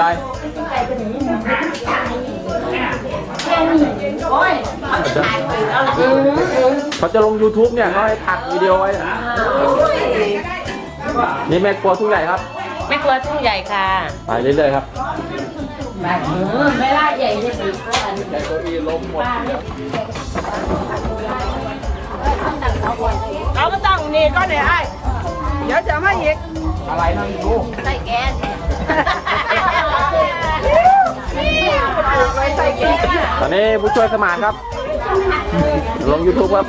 ใจเขาจะลง YouTube เนี่ยเขาให้ตัดวิดีโอไว้นี่แม่ครัวทุ่งใหญ่ครับแม่ครัวทุ่งใหญ่ค่ะไปเรื่อยๆครับไม่ล่าใหญ่เลยสิใหญ่ตัวอีล้มหมดเราก็ต้องนี่ก็เนี่ยไอ้เดี๋ยวจะให้อีกอะไรนั่งดูใส่แกนตอนนี้ผู้ช่วยสมานครับลง YouTube ครับ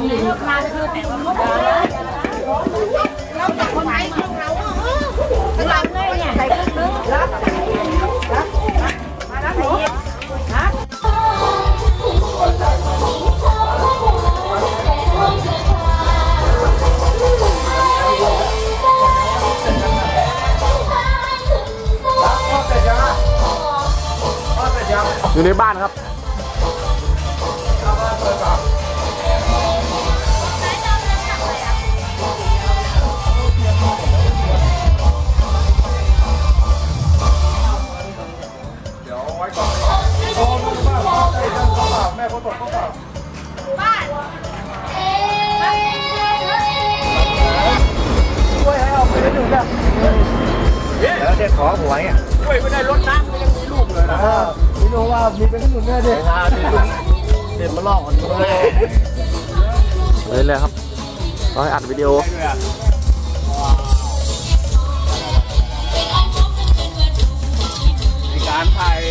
อยู่ในบ้านครับเดี๋ยวไว้ก่อนโอ้บ้านได้ท่านเขาเปล่าแม่เขาตกเขาเปล่าบ้านช่วยให้เอาไปได้ดูนะเดี๋ยวเด็กขอหวยอ่ะช่วยไม่ได้รถน้ำยังมีลูกเลยนะไม่รู้ว่ามีเป็นขนุนแน่ดิเด็ดมาลอกกันเลยครับเราให้อัดวิดีโอในการถ่าย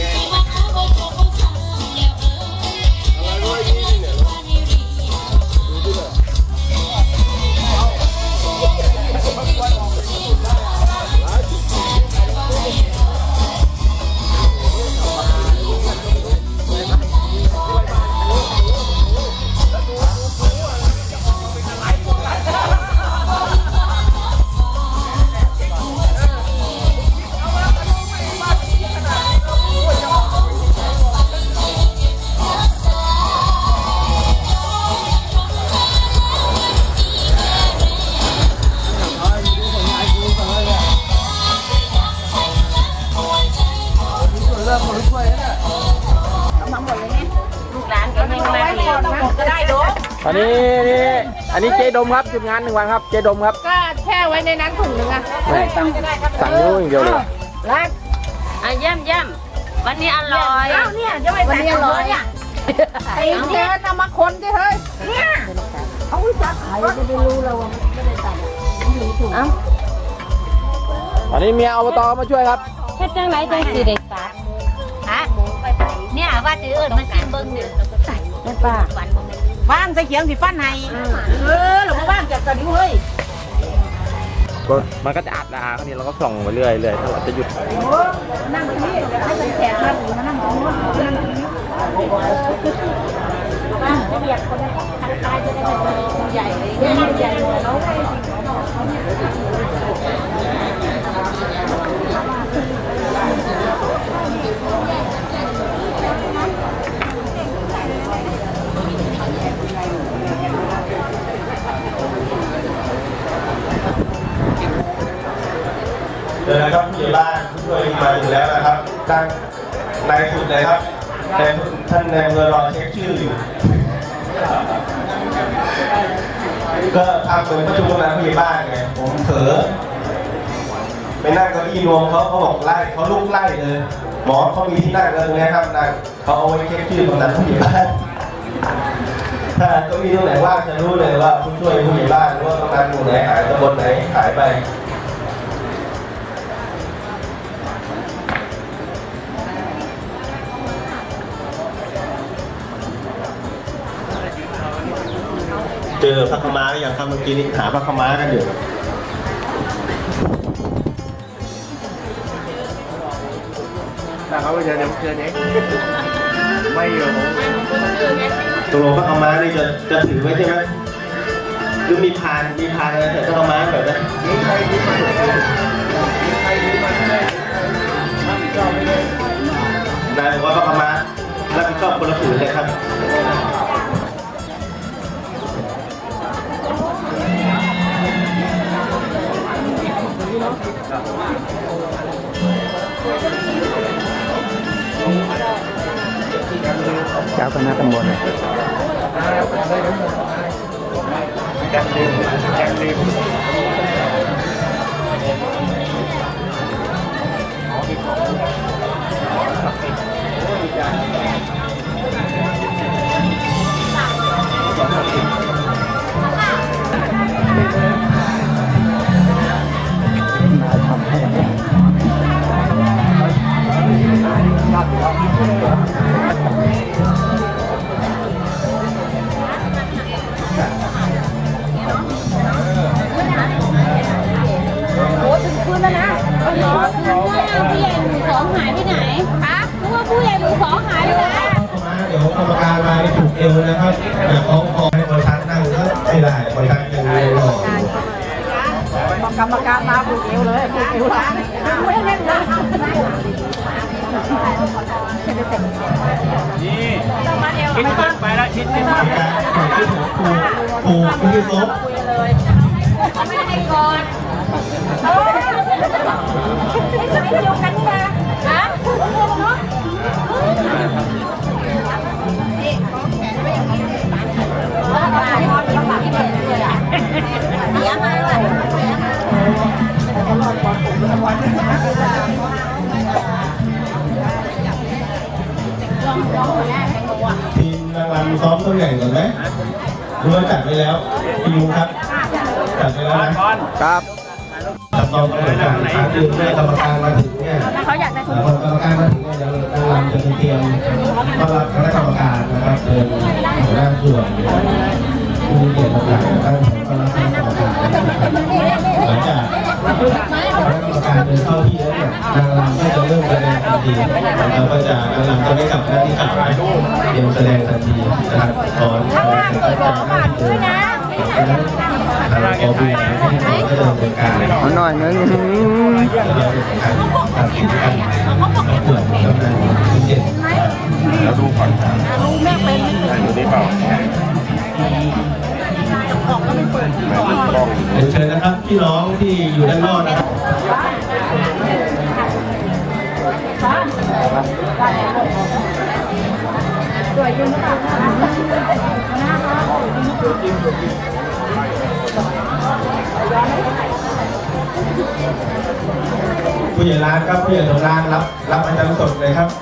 อันนี้เจดมครับจุดงาน1 วันครับเจดมครับก็แช่ไว้ในนั้นถุงนึงอ่ะสั่งนิ้วอย่างเดียวเลยรักเยี่ยมวันนี้อร่อยเนี่ยจะไปวันนี้อร่อยอ่ะไอ้เดินเอามาคนดิเฮ้ยเนี่ยเขาจะขายจะได้รู้เราว่าไม่ได้ตัดอยู่ถุงอันนี้เมียอบตมาช่วยครับแค่จังไรจังสีเด็กสาฮะเนี่ยว่าจะมาซิมเบิ้งเนี่ยไม่ป้าว่างใส่เขียงสิฟันให้หรือว่าว่างจับกันนิ้วเฮ้ยมันก็จะอัดนะคราวนี้เราก็ส่องไปเรื่อยถ้าเราจะหยุดนั่งตรงนี้ให้มันแฉะนั่งมานั่งตรงนู้นนั่งตรงนี้จะเบียดคนนั้นทันตายจะได้เป็นใหญ่เลยใหญ่แล้วเดี๋ยวนะครับผู้ใหญ่บ้านผู้ช่วยมาอยู่แล้วนะครับตั้งนายสุดเลยครับแต่ท่านนายอำเภอรอเช็คชื่ออยู่ก็ทำเป็นประชุมงานผู้ใหญ่บ้านไงผมเผลอไปนั่งเก้าอี้รวมเขาบอกไล่เขาลุกไล่เลยหมอเขามีที่นั่งเลยนะครับนั่งเขาเอาไว้เช็คชื่อตรงนั้นผู้ใหญ่บ้านถ้าก็มีตรงไหนว่างจะรู้เลยว่าผู้ช่วยผู้ใหญ่บ้านว่าตรงนั้นตรงไหนหายตำบลไหนหายไปเจอพระขม้าอย่างคำเมื่อกี้นี้หาพระขม้ากันอยู่แต่เขาไปเจอเจอเนี้ยไม่อยู่ตกลงพระขม้านี่จะถือไว้ใช่ไหมหรือมีพานอะไรแต่พระขม้าแบบนั้นนายบอกว่าพระขม้ารับผิดชอบคนละผืนเลยครับเจ้าคณะตำบลเลยจัดดื่มจัดดื่มโอ้ถึงคืนแล้วนะผู้ใหญ่หมู่สองหายไปไหนคะนึกว่าผู้ใหญ่หมู่สองหายไปไหนเดี๋ยวกรรมการมาถูกเอวนะครับแต่ของให้บริษัทนั่งก็ไม่ได้บริษัทยังเร็วหรอกกรรมการมาผูกเอวเลยผูกเอวร้านไม่เล่นนะนี่คิดเกินไปแล้วคิดไม่ได้ถูกที่ลบเขาไม่ได้ให้ก่อนไม่เดียวกันนี่นะฮะเสียมาเลยทีมนางรำซ้อมตำแหน่งก่อนไหมรู้ว่าจัดไปแล้วพี่ยูครับจัดไปแล้วนะครับจัดตอนกรรมการคือเมื่อกรรมการมาถึงเนี่ยเขาอยากได้กรรมการมาถึงเนี่ยนางรำจะเตรียมต้อนรับคณะกรรมการนะครับเชิญหัวหน้าส่วนผู้มีเกียรติต่างๆตั้งต้อนรับคณะกรรมการหลังจากคณะกรรมการเดินเข้าที่แล้วเนี่ยนางรำก็จะเริ่มแสดงทันทีเราก็จะนางรำจะไม่กลับหน้าที่เก่าเตรียมแสดงทันทีนะครับตอนก็จะหน้าที่เดิมทางกบีก็จะดำเนินการหน่อยนึงตัดสินกันเปิดกำลังที่เจ็ดแล้วดูก่อนรู้แม่เป็นดูได้เปล่าเชิญนะครับพี่น้องที่อยู่ด้านนอกนะครับสวยจริงหรือเปล่าผู้ใหญ่ร้านครับผู้ใหญ่ของร้านรับอาจารย์สดเลยครับ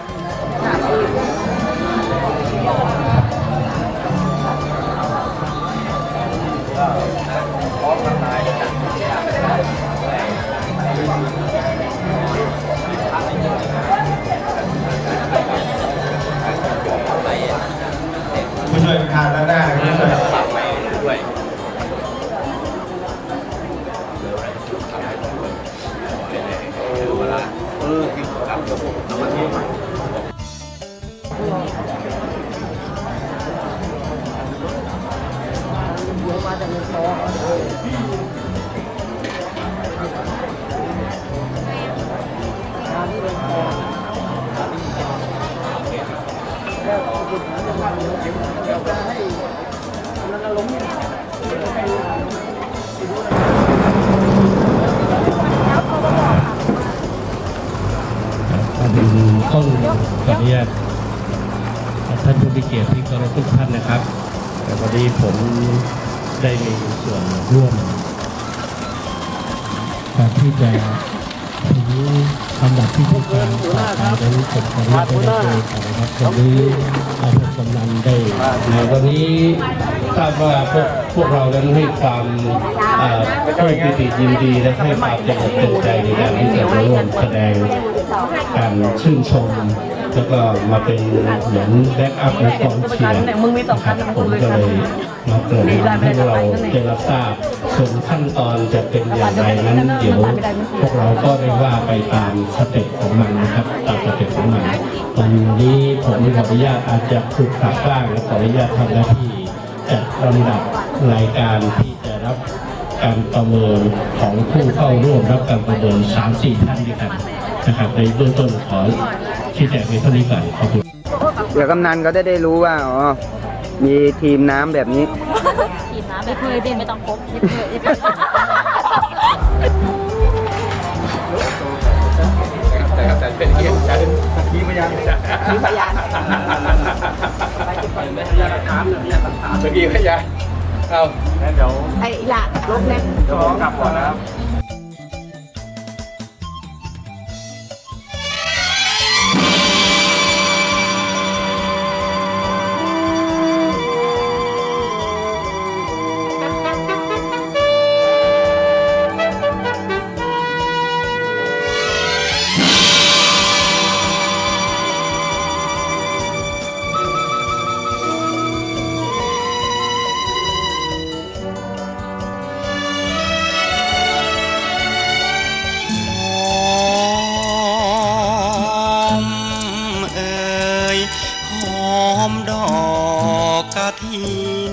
ผู้ช่วยประธานด้านหน้าด้วยต้องขออนุญาตท่านผู้มีเกียรติที่เคารพทุกท่านนะครับวันนี้ผมได้มีส่วนร่วมการที่จะถึงลำดับที่ผู้การต่อไปนั้นผมขออนุญาตได้เลยนะครับวันนี้ท่านกำนันได้ในวันนี้ทราบว่าพวกเรานั้นให้ความปิติยินดีและให้ความเต็มใจในการที่จะร่วมแสดงการชื่นชมแล้วก็มาเป็นเหมือนแบ็กอัพและกองเชียร์ผมก็เลยมาเปิดให้เราได้รับทราบส่วนขั้นตอนจะเป็นอย่างไรนั้นเดี๋ยวพวกเราก็ได้ว่าไปตามสเต็ปของมันนะครับตามสเต็ปของมันตอนนี้ผมขออนุญาตอาจจะถูกขับบ้างและขออนุญาตทำหน้าที่จัดลำดับรายการที่จะรับการประเมินของผู้เข้าร่วมรับการประเมิน 3-4 ท่านด้วยกันนะครับในเบื้องต้นขอชี้แจงในเท่านี้ก่อนขอบคุณเดี๋ยวกำนันก็ได้รู้ว่าอ๋อมีทีมน้ำแบบนี้ทีมน้ำไม่เคยเด่นไม่ต้องพบแต่เป็นเกียรติการที่พยานมื่อกี้ไม่ยายเอางั้นเดี๋ยวไอ้ละลบเล็กเดี๋ยวผมกลับก่อนนะครับดอกกฐิน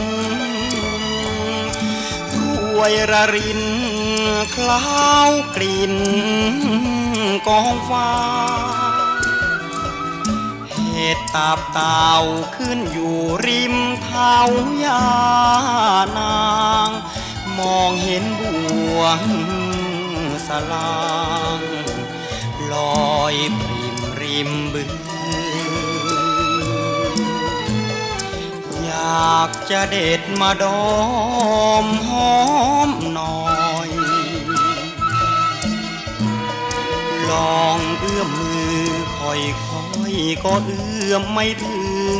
รวยระรินคล้าวกลิ่นกองฟ้าเห็ดตับเต่าขึ้นอยู่ริมเท้ายานางมองเห็นบ่วงสลางลอยปริมริมบึงอยากจะเด็ดมาดมหอมหน่อยลองเอื้อมมือค่อยๆก็เอื้อมไม่ถึง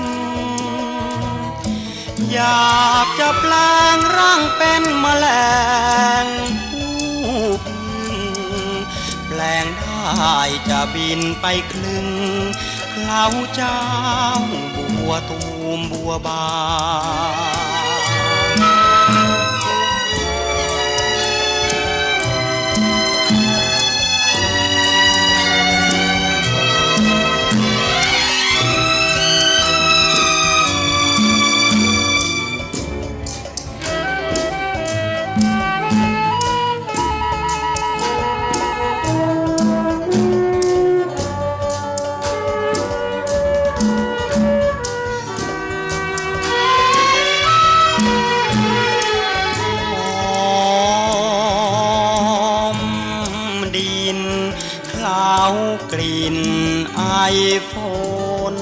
อยากจะแปลงร่างเป็นแมลงผู้พึ่งแปลงได้จะบินไปคลึงเคล้าเจ้าบัวตูมบัวบากลิ่นไอฝน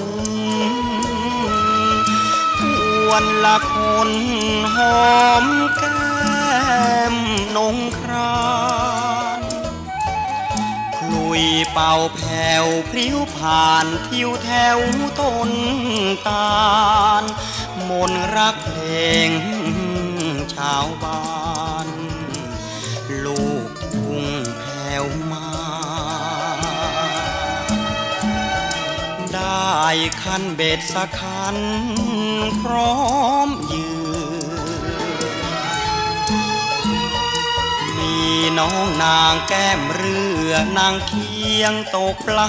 วันละคนหอมแก้มนงครานคลุยเป่าแผ่วพริ้วผ่านทิวแถวต้นตาลมนรักเพลงชาวบ้านลูกทุ่งแผ่วมาได้คันเบ็ดสักคันพร้อมยืนมีน้องนางแก้มเรือนางเคียงตกปลา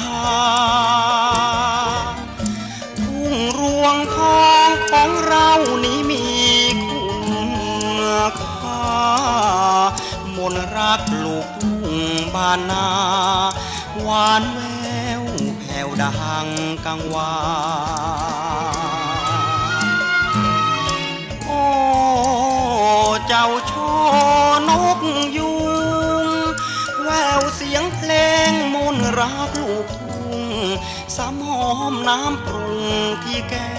ทุ่งรวงทองของเรานี้มีคุณค่ามนรักลูกทุ่งบ้านนาหวานแววแผ่วดังกังวานโอ้เจ้าช่อนกยุงแววเสียงเพลงมนรักลูกทุ่งสามหอมน้ำปรุงที่แก้